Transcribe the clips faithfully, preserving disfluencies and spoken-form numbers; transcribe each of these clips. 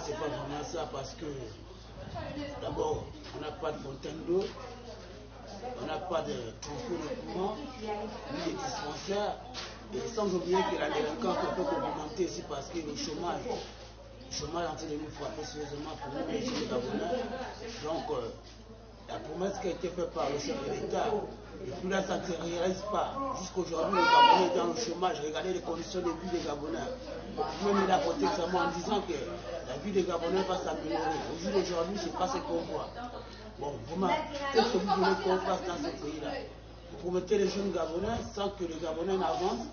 c'est pas vraiment ça parce que d'abord, on n'a pas de fontaine d'eau, on n'a pas de transport de courant, ni de dispensaires, et sans oublier que la délinquance peut augmenter ici parce que le chômage, le chômage est en train de nous frapper sérieusement pour nous, les jeunes Gabonais. Donc, euh, la promesse qui a été faite par le chef de l'État, et puis là, ça ne se réalise pas. Jusqu'aujourd'hui, le Gabonais est dans le chômage. Regardez les conditions de vie des Gabonais. Vous pouvez me l'apporter seulement en disant que la vie des Gabonais va s'améliorer. Au jour d'aujourd'hui, ce n'est pas ce qu'on voit. Bon, vraiment, qu'est-ce que vous voulez qu'on fasse dans ce pays-là? Vous promettez les jeunes Gabonais sans que les Gabonais n'avancent.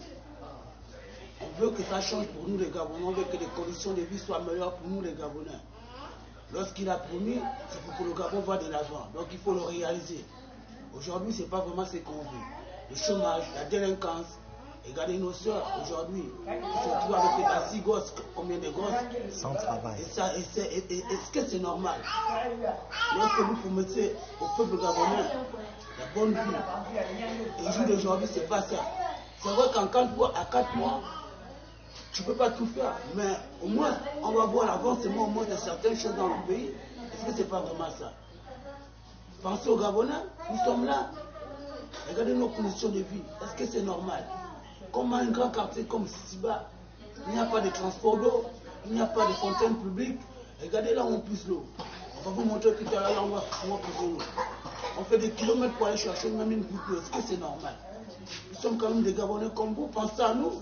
On veut que ça change pour nous les Gabonais. On veut que les conditions de vie soient meilleures pour nous les Gabonais. Lorsqu'il a promis, c'est pour que le Gabon va de l'avant. Donc il faut le réaliser. Aujourd'hui, ce n'est pas vraiment ce qu'on veut. Le chômage, la délinquance. Regardez nos soeurs aujourd'hui. Ils se retrouvent avec six gosses, combien de gosses? Sans travail. Et ça, et c'est, et, et, est-ce que c'est normal? Lorsque vous promettez au peuple gabonais la bonne vie, et au jour d'aujourd'hui, ce n'est pas ça. C'est vrai qu'en quatre mois, à quatre mois, tu ne peux pas tout faire, mais au moins, on va voir l'avancement au moins de certaines choses dans le pays. Est-ce que ce n'est pas vraiment ça? Pensez aux Gabonais, nous sommes là. Regardez nos conditions de vie. Est-ce que c'est normal? Comme un grand quartier comme Siba, il n'y a pas de transport d'eau, il n'y a pas de fontaine publique. Regardez là où on pousse l'eau. On va vous montrer tout à l'heure là où on va pousser l'eau. On fait des kilomètres pour aller chercher même une goutte d'eau. Est-ce que c'est normal? Nous sommes quand même des Gabonais comme vous. Pensez à nous.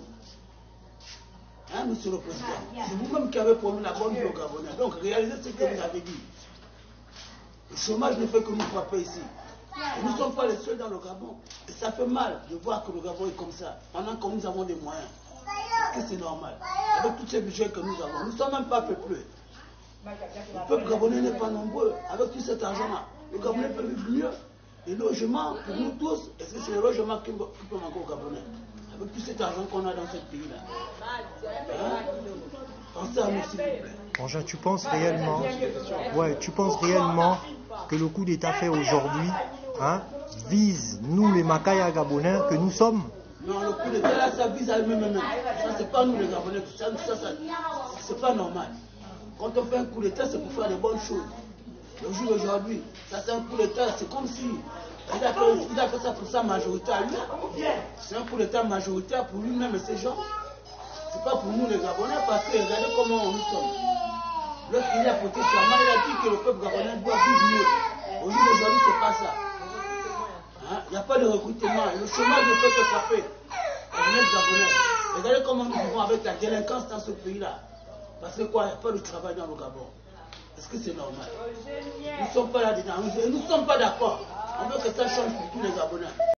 Hein, monsieur le président? C'est vous-même qui avez promis la bonne vie aux Gabonais. Donc réalisez ce que vous avez dit. Le chômage ne fait que nous frapper ici. Et nous ne sommes pas les seuls dans le Gabon. Et ça fait mal de voir que le Gabon est comme ça, pendant que nous avons des moyens. Est-ce que c'est normal? Avec tous ces budgets que nous avons, nous ne sommes même pas peuplés. Le peuple gabonais n'est pas nombreux. Avec tout cet argent-là, le Gabonais peut vivre mieux. Les logements, pour nous tous, est-ce que c'est les logements qui peuvent manquer au Gabonais? Avec tout cet argent qu'on a dans ce pays-là. Hein? Pensez à nous, s'il vous plaît. Bonjour, tu penses réellement, ouais, tu penses réellement que le coup d'État fait aujourd'hui hein, vise nous les Makaya Gabonais que nous sommes? Non, le coup d'État là, ça vise à eux-mêmes. Ça, c'est pas nous les Gabonais. Ça, ça, ça c'est pas normal. Quand on fait un coup d'État, c'est pour faire des bonnes choses. Le jour d'aujourd'hui, ça c'est un coup d'État, c'est comme si il a, fait, il a fait ça pour sa majorité à lui. C'est un coup d'État majoritaire pour lui-même et ses gens. C'est pas pour nous les Gabonais parce que regardez comment nous sommes. Lorsqu'il a porté serment, il a dit que le peuple gabonais doit vivre mieux. Au jour d'aujourd'hui, c'est pas ça. Il n'y hein? a pas de recrutement. Le chômage ne peut que frapper. La jeunesse gabonaise. Regardez comment nous vivons avec la délinquance dans ce pays-là. Parce que quoi, il n'y a pas de travail dans le Gabon. Est-ce que c'est normal? Nous ne sommes pas là-dedans. Nous ne sommes pas d'accord. On veut que ça change pour tous les Gabonais.